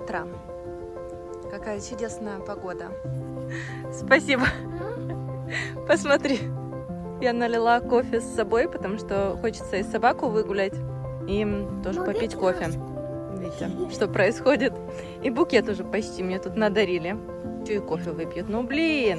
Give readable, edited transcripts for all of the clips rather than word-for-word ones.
утра. Какая чудесная погода. Спасибо. Посмотри. Я налила кофе с собой, потому что хочется и собаку выгулять, и им тоже попить кофе. Видите, что происходит. И букет уже почти мне тут надарили. Еще и кофе выпьют. Ну блин.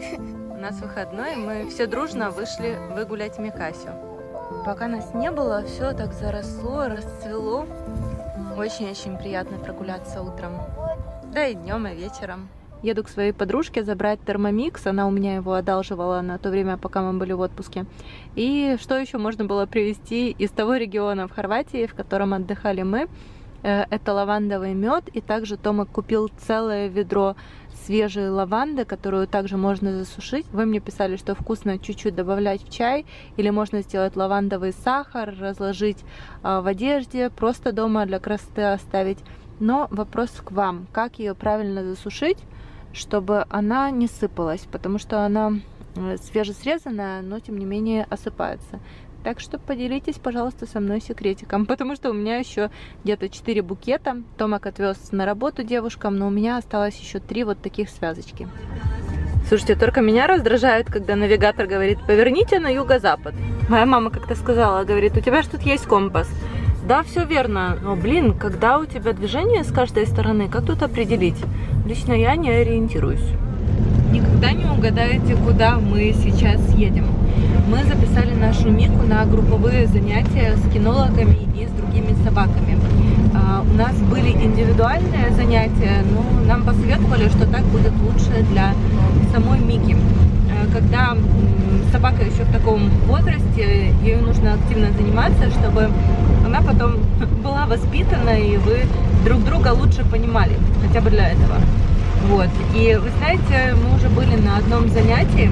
У нас выходной, мы все дружно вышли выгулять Микасю. Пока нас не было, все так заросло, расцвело. Очень-очень приятно прогуляться утром. Да и днем, и вечером. Еду к своей подружке забрать термомикс. Она у меня его одалживала на то время, пока мы были в отпуске. И что еще можно было привезти из того региона в Хорватии, в котором отдыхали мы? Это лавандовый мед. И также Тома купил целое ведро свежей лаванды, которую также можно засушить. Вы мне писали, что вкусно чуть-чуть добавлять в чай. Или можно сделать лавандовый сахар, разложить в одежде, просто дома для красоты оставить. Но вопрос к вам. Как ее правильно засушить, чтобы она не сыпалась, потому что она свежесрезанная, но тем не менее осыпается. Так что поделитесь, пожалуйста, со мной секретиком, потому что у меня еще где-то 4 букета. Томак отвез на работу девушкам, но у меня осталось еще 3 вот таких связочки. Слушайте, только меня раздражает, когда навигатор говорит: поверните на юго-запад. Моя мама как-то сказала, говорит: у тебя же тут есть компас. Да, все верно, но, блин, когда у тебя движение с каждой стороны, как тут определить? Лично я не ориентируюсь. Никогда не угадаете, куда мы сейчас едем. Мы записали нашу Мику на групповые занятия с кинологами и с другими собаками. У нас были индивидуальные занятия, но нам посоветовали, что так будет лучше для самой Мики. Когда собака еще в таком возрасте, ею нужно активно заниматься, чтобы она потом была воспитана, и вы друг друга лучше понимали, хотя бы для этого. Вот. И вы знаете, мы уже были на одном занятии,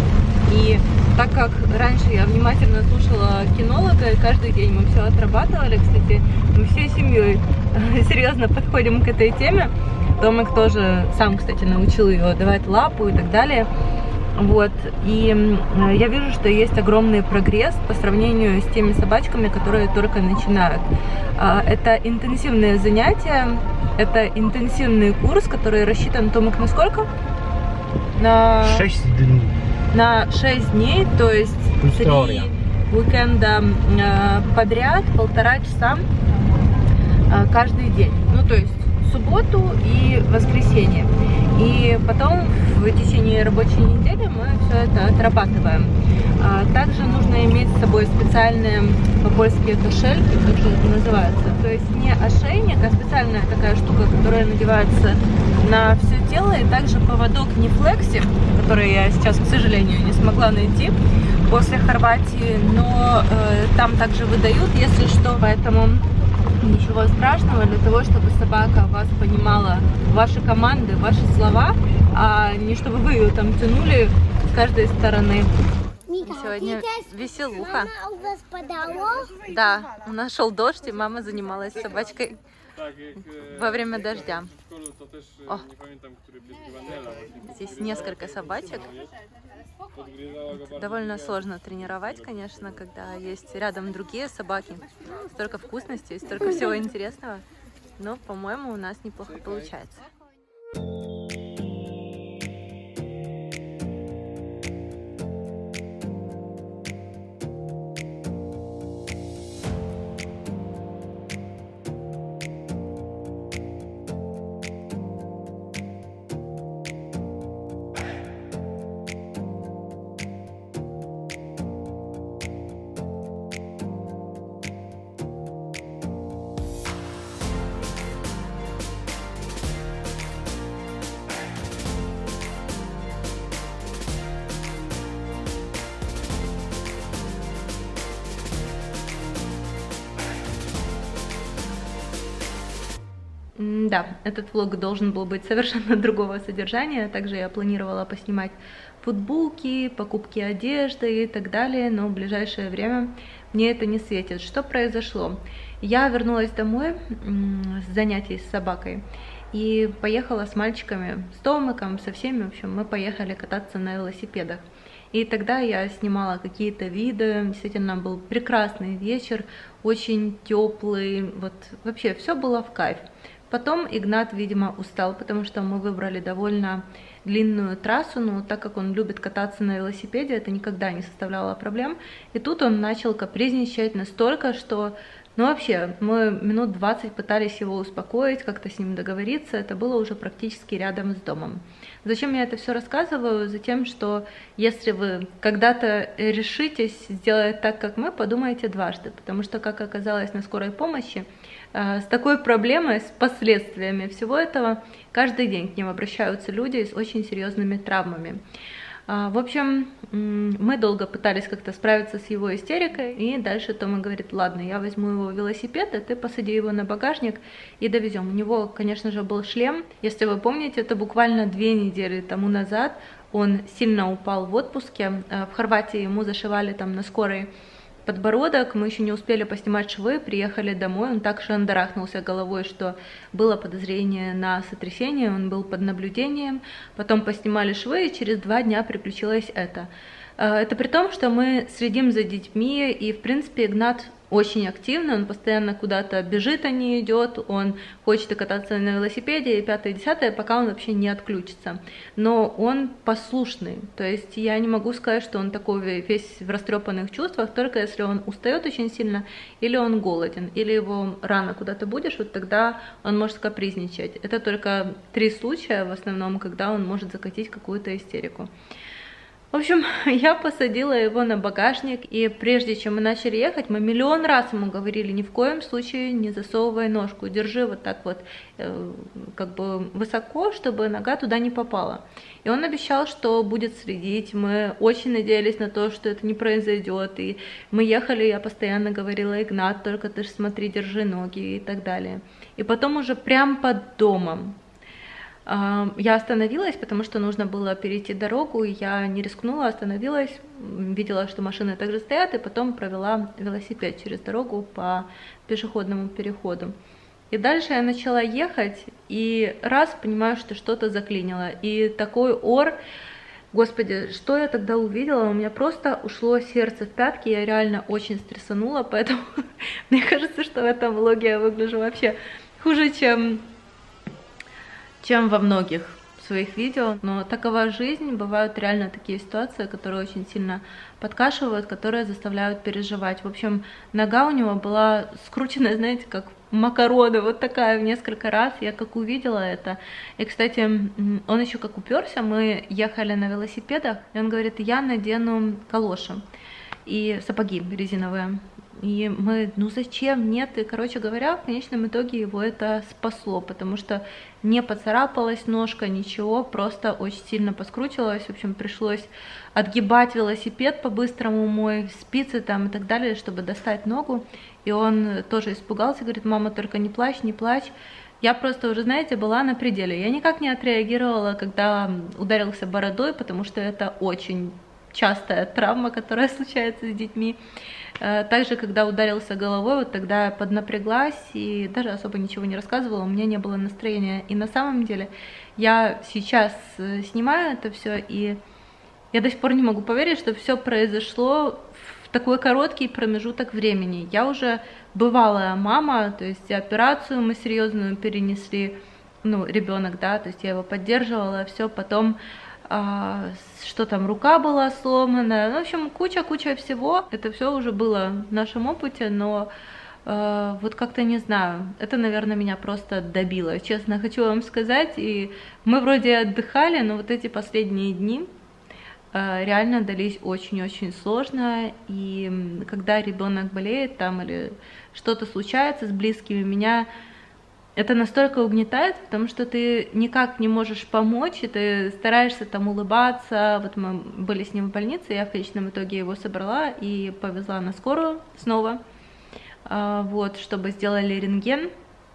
и так как раньше я внимательно слушала кинолога, и каждый день мы все отрабатывали, кстати, мы всей семьей серьезно подходим к этой теме. Томик тоже сам, кстати, научил ее давать лапу и так далее. Вот, и я вижу, что есть огромный прогресс по сравнению с теми собачками, которые только начинают. Это интенсивные занятия, это интенсивный курс, который рассчитан, Томик, на сколько? На 6 дней. На 6 дней, то есть 3 уикенда подряд, 1,5 часа каждый день. Ну, то есть субботу и воскресенье. И потом в течение рабочей недели мы все это отрабатываем. Также нужно иметь с собой специальные по-польски кошельки, как же это называется. То есть не ошейник, а специальная такая штука, которая надевается на все тело. И также поводок не флекси, который я сейчас, к сожалению, не смогла найти после Хорватии. Но там также выдают, если что, поэтому ничего страшного, для того, чтобы собака вас понимала, ваши команды, ваши слова, а не чтобы вы ее там тянули с каждой стороны. Сегодня веселуха. Мама у вас подало? Да, у нас шел дождь, и мама занималась собачкой во время дождя. О, здесь несколько собачек. Довольно сложно тренировать, конечно, когда есть рядом другие собаки. Столько вкусностей, столько всего интересного. Но, по-моему, у нас неплохо получается. Да, этот влог должен был быть совершенно другого содержания. Также я планировала поснимать футболки, покупки одежды и так далее, но в ближайшее время мне это не светит. Что произошло? Я вернулась домой с занятий с собакой и поехала с мальчиками, с Томиком, со всеми, в общем, мы поехали кататься на велосипедах. И тогда я снимала какие-то виды, действительно был прекрасный вечер, очень теплый, вот вообще все было в кайф. Потом Игнат, видимо, устал, потому что мы выбрали довольно длинную трассу, но так как он любит кататься на велосипеде, это никогда не составляло проблем. И тут он начал капризничать настолько, что... Ну вообще, мы минут 20 пытались его успокоить, как-то с ним договориться, это было уже практически рядом с домом. Зачем я это все рассказываю? Затем, что если вы когда-то решитесь сделать так, как мы, подумайте дважды, потому что, как оказалось на скорой помощи, с такой проблемой, с последствиями всего этого, каждый день к ним обращаются люди с очень серьезными травмами. В общем, мы долго пытались как-то справиться с его истерикой, и дальше Тома говорит: ладно, я возьму его велосипед, а ты посади его на багажник и довезем. У него, конечно же, был шлем. Если вы помните, это буквально 2 недели тому назад он сильно упал в отпуске. В Хорватии ему зашивали там на скорой подбородок, мы еще не успели поснимать швы, приехали домой, он так шандарахнулся головой, что было подозрение на сотрясение, он был под наблюдением, потом поснимали швы, и через 2 дня приключилось это. Это при том, что мы следим за детьми, и, в принципе, Игнат очень активный, он постоянно куда-то бежит, а не идет, он хочет кататься на велосипеде, и 5-е, 10-е, пока он вообще не отключится. Но он послушный, то есть я не могу сказать, что он такой весь в растрепанных чувствах, только если он устает очень сильно, или он голоден, или его рано куда-то будешь, вот тогда он может капризничать. Это только 3 случая в основном, когда он может закатить какую-то истерику. В общем, я посадила его на багажник, и прежде чем мы начали ехать, мы миллион раз ему говорили: ни в коем случае не засовывай ножку, держи вот так вот как бы высоко, чтобы нога туда не попала. И он обещал, что будет следить, мы очень надеялись на то, что это не произойдет, и мы ехали, я постоянно говорила: Игнат, только ты ж смотри, держи ноги и так далее. И потом уже прям под домом я остановилась, потому что нужно было перейти дорогу, и я не рискнула, остановилась, видела, что машины также стоят, и потом провела велосипед через дорогу по пешеходному переходу. И дальше я начала ехать, и раз понимаю, что что-то заклинило, и такой ор, господи, что я тогда увидела, у меня просто ушло сердце в пятки, я реально очень стрессанула, поэтому мне кажется, что в этом влоге я выгляжу вообще хуже, чем во многих своих видео, но такова жизнь, бывают реально такие ситуации, которые очень сильно подкашивают, которые заставляют переживать. В общем, нога у него была скрученная, знаете, как макароны, вот такая в несколько раз, я как увидела это. И, кстати, он еще как уперся, мы ехали на велосипедах, и он говорит: я надену калоши и сапоги резиновые. И мы, ну зачем, нет, и, короче говоря, в конечном итоге его это спасло, потому что не поцарапалась ножка, ничего, просто очень сильно поскручивалась, в общем, пришлось отгибать велосипед по-быстрому, мой спицы там и так далее, чтобы достать ногу, и он тоже испугался, говорит: мама, только не плачь, не плачь. Я просто уже, знаете, была на пределе, я никак не отреагировала, когда ударился бородой, потому что это очень частая травма, которая случается с детьми. Также, когда ударился головой, вот тогда я поднапряглась и даже особо ничего не рассказывала, у меня не было настроения. И на самом деле я сейчас снимаю это все, и я до сих пор не могу поверить, что все произошло в такой короткий промежуток времени. Я уже бывалая мама, то есть операцию мы серьезную перенесли, ну, ребенок, да, то есть я его поддерживала, все, потом что там, рука была сломана, ну, в общем, куча всего, это все уже было в нашем опыте, но вот как-то не знаю, это, наверное, меня просто добило, честно хочу вам сказать, и мы вроде отдыхали, но вот эти последние дни реально дались очень-очень сложно, и когда ребенок болеет там или что-то случается с близкими, меня это настолько угнетает, потому что ты никак не можешь помочь, и ты стараешься там улыбаться. Вот мы были с ним в больнице, я в конечном итоге его собрала и повезла на скорую снова, вот, чтобы сделали рентген.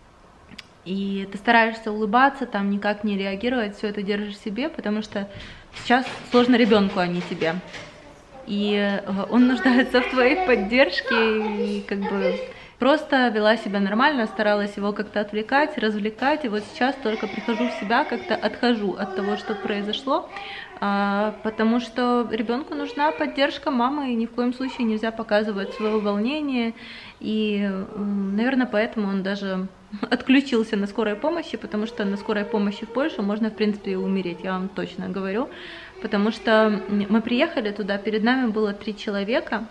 И ты стараешься улыбаться, там никак не реагировать, все это держишь себе, потому что сейчас сложно ребенку, а не тебе. И он нуждается в твоей поддержке, и как бы просто вела себя нормально, старалась его как-то отвлекать, развлекать, и вот сейчас только прихожу в себя, как-то отхожу от того, что произошло, потому что ребенку нужна поддержка мамы, и ни в коем случае нельзя показывать свое волнение, и, наверное, поэтому он даже отключился на скорой помощи, потому что на скорой помощи в Польшу можно, в принципе, умереть, я вам точно говорю. Потому что мы приехали туда, перед нами было 3 человека,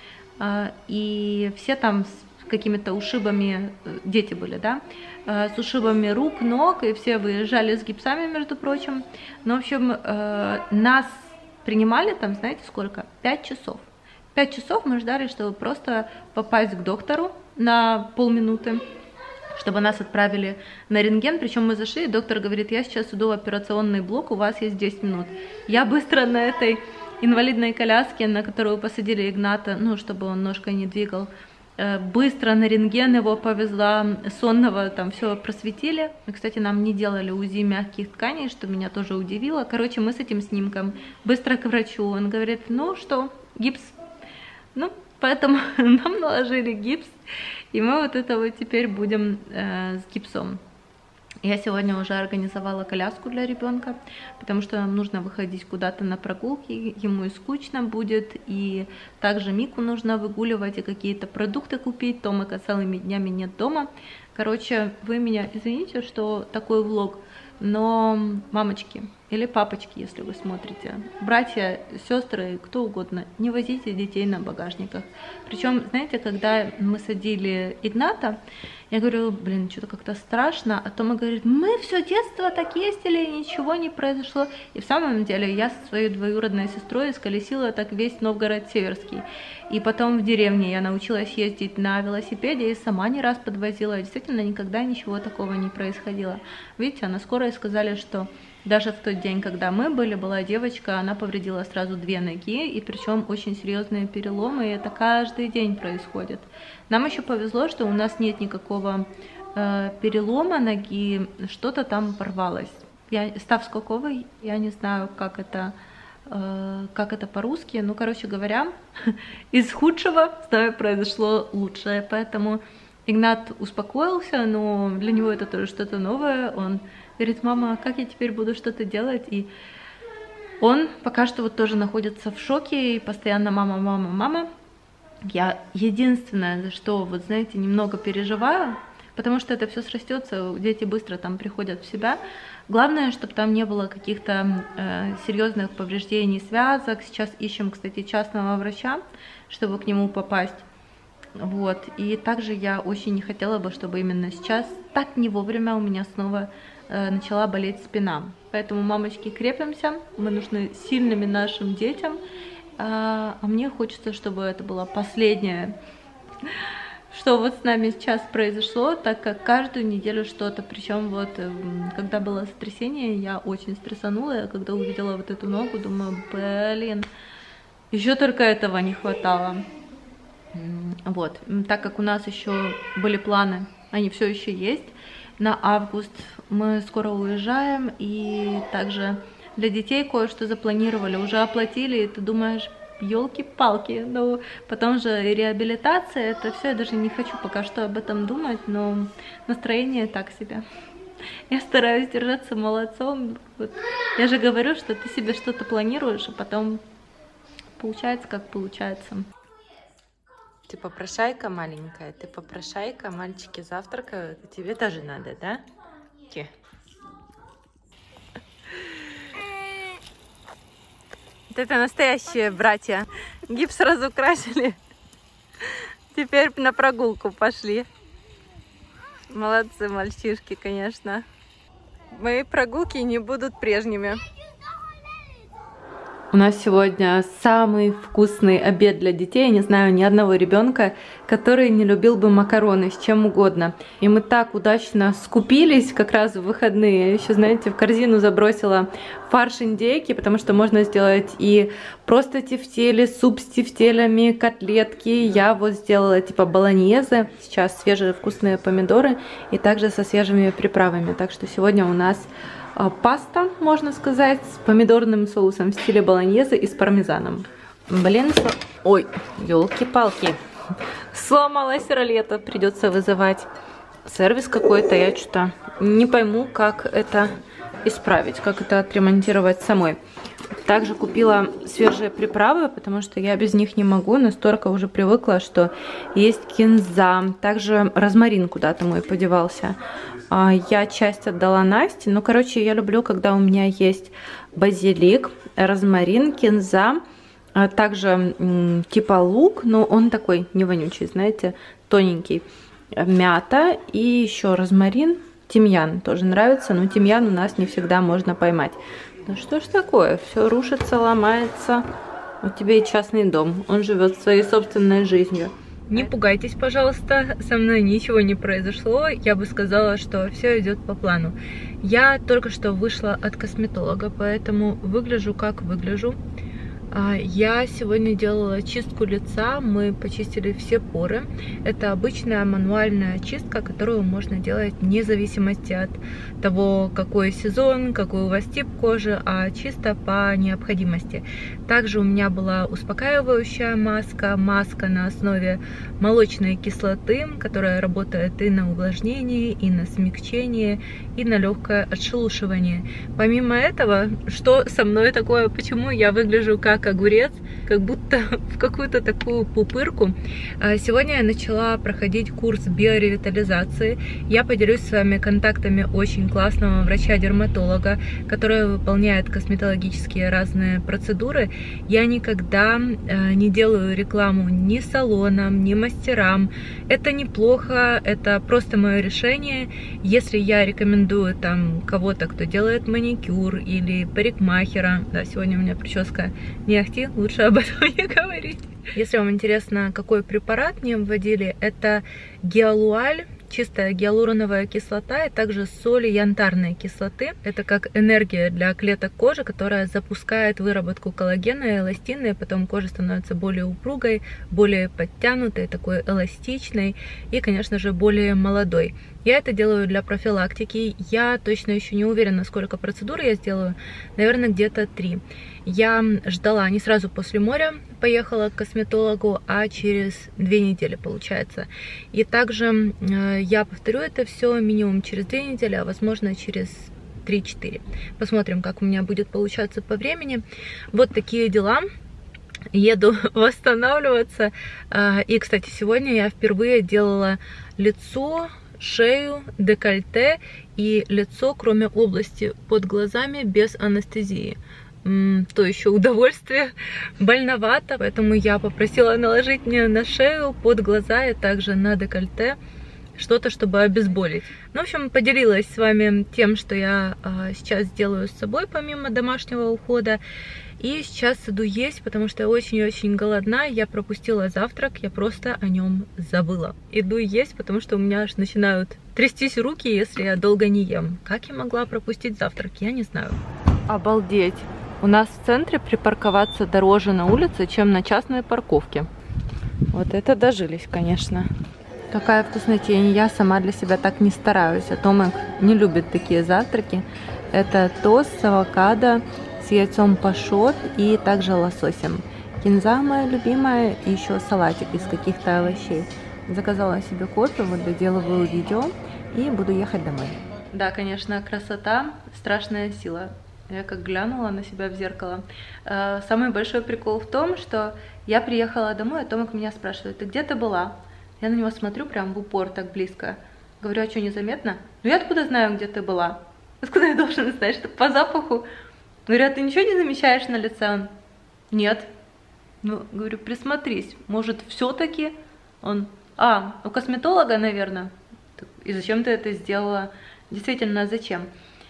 и все там с какими-то ушибами, дети были, да, с ушибами рук, ног, и все выезжали с гипсами, между прочим. Ну, в общем, нас принимали там, знаете, сколько? 5 часов. 5 часов мы ждали, чтобы просто попасть к доктору на полминуты, чтобы нас отправили на рентген. Причем мы зашли, и доктор говорит: я сейчас иду в операционный блок, у вас есть 10 минут. Я быстро на этой инвалидной коляске, на которую посадили Игната, ну, чтобы он ножкой не двигал, быстро на рентген его повезла, сонного там все просветили. Кстати, нам не делали УЗИ мягких тканей, что меня тоже удивило. Короче, мы с этим снимком быстро к врачу. Он говорит: ну что, гипс. Ну, поэтому нам наложили гипс, и мы вот это вот теперь будем с гипсом. Я сегодня уже организовала коляску для ребенка, потому что нам нужно выходить куда-то на прогулки, ему и скучно будет, и также Мику нужно выгуливать и какие-то продукты купить, Томика целыми днями нет дома. Короче, вы меня извините, что такой влог, но мамочки или папочки, если вы смотрите, братья, сестры, кто угодно, не возите детей на багажниках. Причем, знаете, когда мы садили Игната, я говорю: блин, что-то как-то страшно, а Тома говорит: мы все детство так ездили, и ничего не произошло. И в самом деле я со своей двоюродной сестрой исколесила так весь Новгород-Северский. И потом в деревне я научилась ездить на велосипеде и сама не раз подвозила. Действительно, никогда ничего такого не происходило. Видите, а на скорой сказали, что даже в тот день, когда мы были, была девочка, она повредила сразу 2 ноги, и причем очень серьезные переломы, и это каждый день происходит. Нам еще повезло, что у нас нет никакого перелома ноги, что-то там порвалось. Став скаковой, я не знаю, как это по-русски, ну, короче говоря, из худшего с нами произошло лучшее, поэтому Игнат успокоился, но для него это тоже что-то новое. Он говорит: мама, как я теперь буду что-то делать? И он пока что вот тоже находится в шоке и постоянно мама, мама, мама. Я единственное, за что, вот знаете, немного переживаю, потому что это все срастется, дети быстро там приходят в себя. Главное, чтобы там не было каких-то серьезных повреждений связок. Сейчас ищем, кстати, частного врача, чтобы к нему попасть. Вот. И также я очень не хотела бы, чтобы именно сейчас, так не вовремя, у меня снова начала болеть спина. Поэтому, мамочки, крепимся, мы нужны сильными нашим детям, а мне хочется, чтобы это было последнее, что вот с нами сейчас произошло, так как каждую неделю что-то. Причем вот, когда было сотрясение, я очень стрессанула, я когда увидела вот эту ногу, думаю: блин, еще только этого не хватало. Вот, так как у нас еще были планы, они все еще есть, на август мы скоро уезжаем, и также для детей кое-что запланировали, уже оплатили, и ты думаешь: елки-палки, ну потом же реабилитация, это все, я даже не хочу пока что об этом думать, но настроение так себе. Я стараюсь держаться молодцом, вот. Я же говорю, что ты себе что-то планируешь, а потом получается как получается. Ты попрошайка маленькая, ты попрошайка, мальчики завтракают, тебе тоже надо, да? Вот это настоящие братья. Гипс разукрасили. Теперь на прогулку пошли. Молодцы мальчишки, конечно. Мои прогулки не будут прежними. У нас сегодня самый вкусный обед для детей. Я не знаю ни одного ребенка, который не любил бы макароны с чем угодно. И мы так удачно скупились как раз в выходные. Я еще, знаете, в корзину забросила фарш индейки, потому что можно сделать и просто тефтели, суп с тефтелями, котлетки. Я вот сделала типа болоньезе. Сейчас свежие вкусные помидоры и также со свежими приправами. Так что сегодня у нас паста, можно сказать, с помидорным соусом в стиле болоньезе и с пармезаном. Блин, ой, елки-палки. Сломалась ролета, придется вызывать сервис какой-то. Я что-то не пойму, как это исправить, как это отремонтировать самой. Также купила свежие приправы, потому что я без них не могу. Настолько уже привыкла, что есть кинза. Также розмарин куда-то мой подевался. Я часть отдала Насте. Ну, короче, я люблю, когда у меня есть базилик, розмарин, кинза. Также типа лук, но он такой не вонючий, знаете, тоненький. Мята и еще розмарин. Тимьян тоже нравится, но тимьян у нас не всегда можно поймать. Ну что ж такое, все рушится, ломается. У тебя и частный дом, он живет своей собственной жизнью. Не пугайтесь, пожалуйста, со мной ничего не произошло. Я бы сказала, что все идет по плану. Я только что вышла от косметолога, поэтому выгляжу как выгляжу. Я сегодня делала чистку лица, мы почистили все поры. Это обычная мануальная чистка, которую можно делать вне зависимости от того, какой сезон, какой у вас тип кожи, а чисто по необходимости. Также у меня была успокаивающая маска, маска на основе молочной кислоты, которая работает и на увлажнение, и на смягчение, и на легкое отшелушивание. Помимо этого, что со мной такое, почему я выгляжу как огурец, как будто в какую-то такую пупырку. Сегодня я начала проходить курс биоревитализации. Я поделюсь с вами контактами очень классного врача-дерматолога, который выполняет косметологические разные процедуры. Я никогда не делаю рекламу ни салонам, ни мастерам. Это неплохо, это просто мое решение. Если я рекомендую там кого-то, кто делает маникюр или парикмахера, да, сегодня у меня прическа не ахти, лучше об этом не говорить. Если вам интересно, какой препарат мне вводили, это гиалуаль, чистая гиалуроновая кислота и также соли янтарной кислоты. Это как энергия для клеток кожи, которая запускает выработку коллагена и эластина, и потом кожа становится более упругой, более подтянутой, такой эластичной и, конечно же, более молодой. Я это делаю для профилактики. Я точно еще не уверена, сколько процедур я сделаю. Наверное, где-то 3. Я ждала, не сразу после моря поехала к косметологу, а через 2 недели, получается. И также я повторю это все минимум через 2 недели, а возможно через 3-4. Посмотрим, как у меня будет получаться по времени. Вот такие дела. Еду восстанавливаться. И, кстати, сегодня я впервые делала лицо, шею, декольте и лицо, кроме области под глазами, без анестезии. То еще удовольствие, больновато, поэтому я попросила наложить мне на шею, под глаза и также на декольте что-то, чтобы обезболить. Ну, в общем, поделилась с вами тем, что я сейчас делаю с собой, помимо домашнего ухода. И сейчас иду есть, потому что я очень-очень голодна. Я пропустила завтрак, я просто о нем забыла. Иду есть, потому что у меня аж начинают трястись руки, если я долго не ем. Как я могла пропустить завтрак, я не знаю. Обалдеть! У нас в центре припарковаться дороже на улице, чем на частной парковке. Вот это дожились, конечно. Какая вкуснотень. Я сама для себя так не стараюсь. А Томик не любит такие завтраки. Это тост с авокадо, с яйцом пашот и также лососем. Кинза моя любимая и еще салатик из каких-то овощей. Заказала себе кофе, вот доделываю видео и буду ехать домой. Да, конечно, красота, страшная сила. Я как глянула на себя в зеркало. Самый большой прикол в том, что я приехала домой, а Томик меня спрашивает: ты где ты была? Я на него смотрю прям в упор, так близко. Говорю: а что, незаметно? Ну я откуда знаю, где ты была? Откуда я должен знать, что по запаху? Говорю: а ты ничего не замечаешь на лице? Он: нет. Ну, говорю, присмотрись, может, все-таки? Он: у косметолога, наверное. И зачем ты это сделала? Действительно, зачем?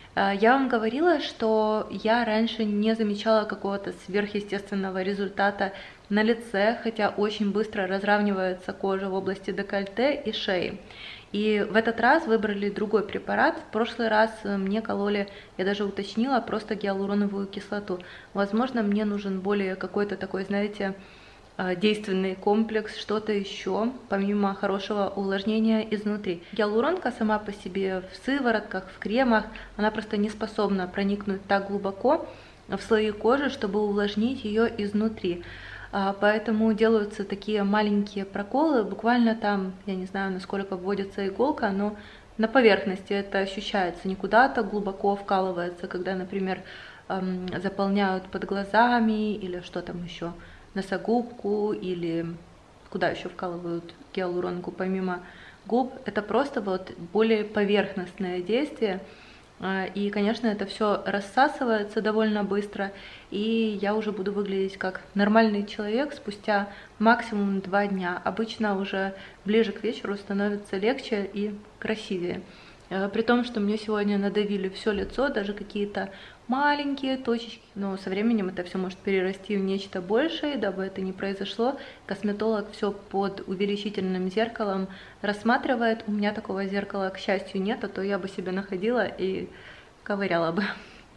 Я вам говорила, что я раньше не замечала какого-то сверхъестественного результата на лице, хотя очень быстро разравнивается кожа в области декольте и шеи. И в этот раз выбрали другой препарат. В прошлый раз мне кололи, я даже уточнила, просто гиалуроновую кислоту. Возможно, мне нужен более какой-то такой, знаете, действенный комплекс, что-то еще, помимо хорошего увлажнения изнутри. Гиалуронка сама по себе в сыворотках, в кремах, она просто не способна проникнуть так глубоко в слои кожи, чтобы увлажнить ее изнутри. Поэтому делаются такие маленькие проколы, буквально там, я не знаю, насколько вводится иголка, но на поверхности это ощущается, не куда-то глубоко вкалывается, когда, например, заполняют под глазами или что там еще, носогубку или куда еще вкалывают гиалуронку помимо губ. Это просто вот более поверхностное действие. И, конечно, это все рассасывается довольно быстро, и я уже буду выглядеть как нормальный человек спустя максимум 2 дня. Обычно уже ближе к вечеру становится легче и красивее. При том, что мне сегодня надавили все лицо, даже какие-то маленькие точечки, но со временем это все может перерасти в нечто большее, дабы это не произошло. Косметолог все под увеличительным зеркалом рассматривает. У меня такого зеркала, к счастью, нет, а то я бы себе находила и ковыряла бы.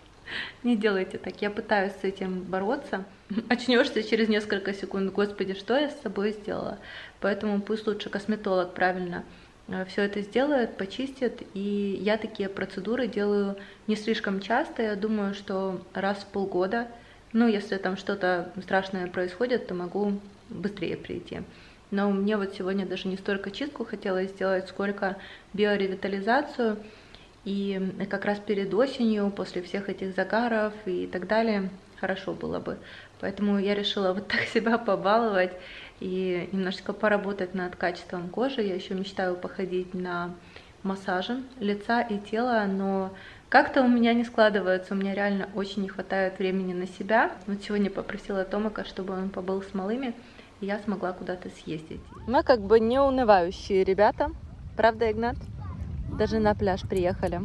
Не делайте так, я пытаюсь с этим бороться. Очнешься через несколько секунд, господи, что я с собой сделала? Поэтому пусть лучше косметолог правильно все это сделает, почистит. И я такие процедуры делаю не слишком часто, я думаю, что раз в полгода. Ну, если там что-то страшное происходит, то могу быстрее прийти. Но мне вот сегодня даже не столько чистку хотелось сделать, сколько биоревитализацию. И как раз перед осенью, после всех этих загаров и так далее, хорошо было бы. Поэтому я решила вот так себя побаловать и немножечко поработать над качеством кожи. Я еще мечтаю походить на массажи лица и тела, но как-то у меня не складывается, у меня реально очень не хватает времени на себя. Вот сегодня попросила Томака, чтобы он побыл с малыми, и я смогла куда-то съездить. Мы как бы не унывающие ребята, правда, Игнат? Даже на пляж приехали.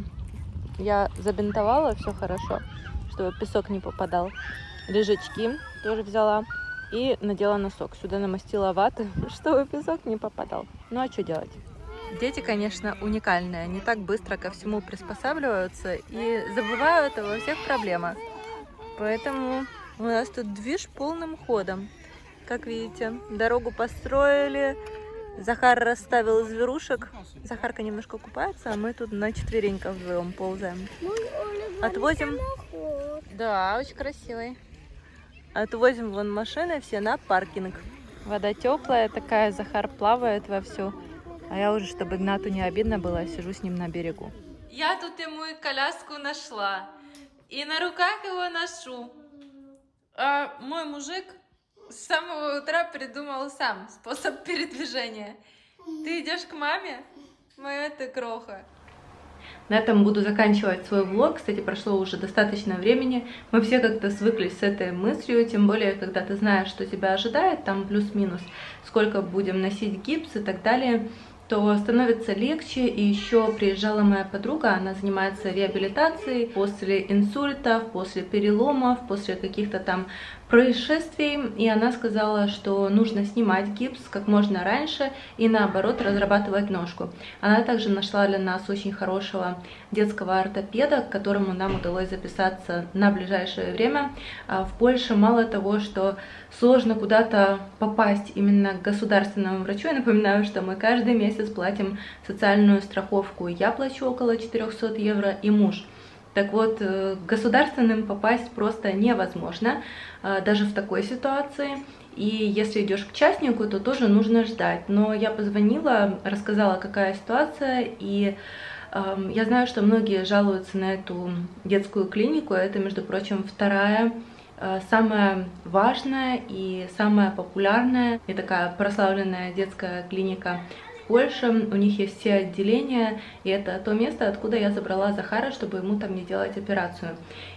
Я забинтовала, все хорошо, чтобы песок не попадал. Лежачки тоже взяла и надела носок. Сюда намастила ваты, чтобы песок не попадал. Ну а что делать? Дети, конечно, уникальные. Они так быстро ко всему приспосабливаются и забывают обо всех проблемах. Поэтому у нас тут движ полным ходом. Как видите, дорогу построили. Захар расставил зверушек. Захарка немножко купается, а мы тут на четвереньках вдвоем ползаем. Отвозим. Да, очень красивый. Отвозим вон машины все на паркинг. Вода теплая такая, Захар плавает вовсю. А я уже, чтобы Игнату не обидно было, сижу с ним на берегу. Я тут ему и коляску нашла. И на руках его ношу. А мой мужик с самого утра придумал сам способ передвижения. Ты идешь к маме? Моя ты кроха. На этом буду заканчивать свой влог. Кстати, прошло уже достаточно времени. Мы все как-то свыклись с этой мыслью, тем более, когда ты знаешь, что тебя ожидает, там плюс-минус, сколько будем носить гипс и так далее, то становится легче. И еще приезжала моя подруга, она занимается реабилитацией после инсультов, после переломов, после каких-то там происшествий, и она сказала, что нужно снимать гипс как можно раньше и наоборот разрабатывать ножку. Она также нашла для нас очень хорошего детского ортопеда, к которому нам удалось записаться на ближайшее время. В Польше мало того, что сложно куда-то попасть именно к государственному врачу, я напоминаю, что мы каждый месяц платим социальную страховку. Я плачу около 400 евро и муж. Так вот, к государственным попасть просто невозможно, даже в такой ситуации. И если идешь к частнику, то тоже нужно ждать. Но я позвонила, рассказала, какая ситуация, и я знаю, что многие жалуются на эту детскую клинику. Это, между прочим, вторая, самая важная и самая популярная и такая прославленная детская клиника Польше. У них есть все отделения, и это то место, откуда я забрала Захара, чтобы ему там не делать операцию.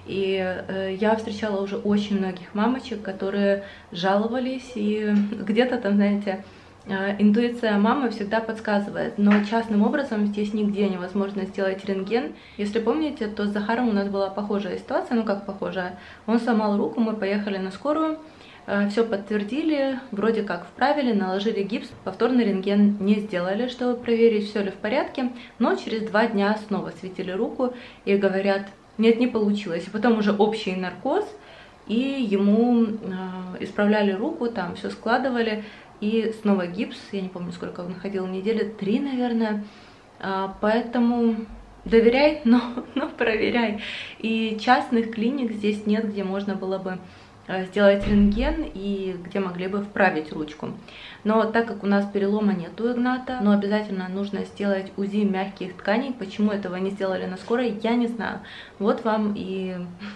И я встречала уже очень многих мамочек, которые жаловались, и где-то там, знаете, интуиция мамы всегда подсказывает, но частным образом здесь нигде невозможно сделать рентген. Если помните, то с Захаром у нас была похожая ситуация, ну как похожая. Он сломал руку, мы поехали на скорую, все подтвердили, вроде как вправили, наложили гипс, повторный рентген не сделали, чтобы проверить, все ли в порядке, но через 2 дня снова светили руку и говорят, нет, не получилось. И потом уже общий наркоз, и ему исправляли руку, там все складывали, и снова гипс, я не помню, сколько он ходил, недели 3, наверное, поэтому доверяй, но проверяй. И частных клиник здесь нет, где можно было бы сделать рентген и где могли бы вправить ручку. Но так как у нас перелома нет у Игната, но обязательно нужно сделать УЗИ мягких тканей. Почему этого не сделали на скорой, я не знаю. Вот вам и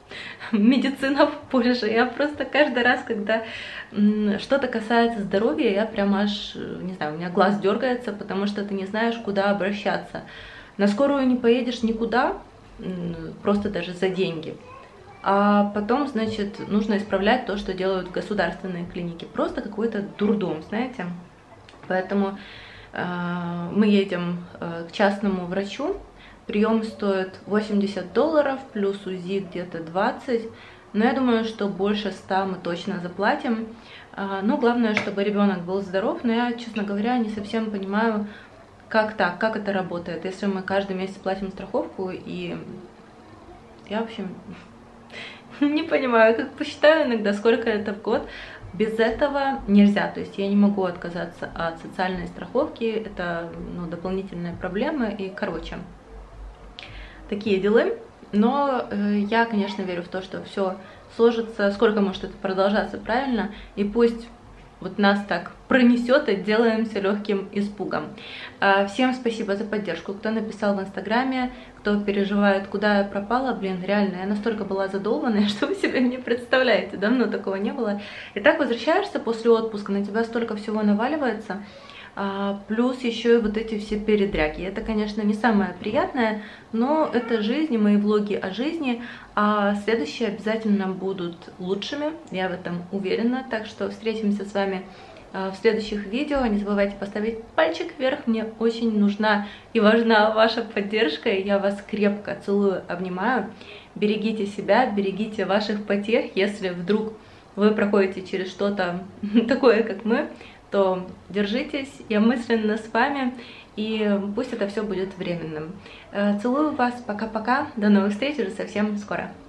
медицина в Польше. Я просто каждый раз, когда что-то касается здоровья, я прям аж, не знаю, у меня глаз дергается, потому что ты не знаешь, куда обращаться. На скорую не поедешь никуда, просто даже за деньги. А потом, значит, нужно исправлять то, что делают государственные клиники. Просто какой-то дурдом, знаете. Поэтому мы едем к частному врачу. Прием стоит $80, плюс УЗИ где-то 20. Но я думаю, что больше 100 мы точно заплатим. Но главное, чтобы ребенок был здоров. Но я, честно говоря, не совсем понимаю, как так, как это работает. Если мы каждый месяц платим страховку, и я, в общем, не понимаю, как посчитаю иногда, сколько это в год. Без этого нельзя, то есть я не могу отказаться от социальной страховки, это дополнительная проблема, и, короче, такие дела. Но я, конечно, верю в то, что все сложится, сколько может это продолжаться правильно, и пусть вот нас так пронесет, отделаемся легким испугом. Всем спасибо за поддержку, кто написал в Инстаграме, кто переживает, куда я пропала. Блин, реально, я настолько была задолбанная, что вы себе не представляете, давно такого не было. И так возвращаешься после отпуска, на тебя столько всего наваливается, плюс еще и вот эти все передряги. Это, конечно, не самое приятное, но это жизнь, мои влоги о жизни, а следующие обязательно будут лучшими, я в этом уверена. Так что встретимся с вами в следующих видео. Не забывайте поставить пальчик вверх, мне очень нужна и важна ваша поддержка. Я вас крепко целую, обнимаю. Берегите себя, берегите ваших потех. Если вдруг вы проходите через что-то такое, как мы, то держитесь, я мысленно с вами, и пусть это все будет временным. Целую вас, пока-пока, до новых встреч уже совсем скоро.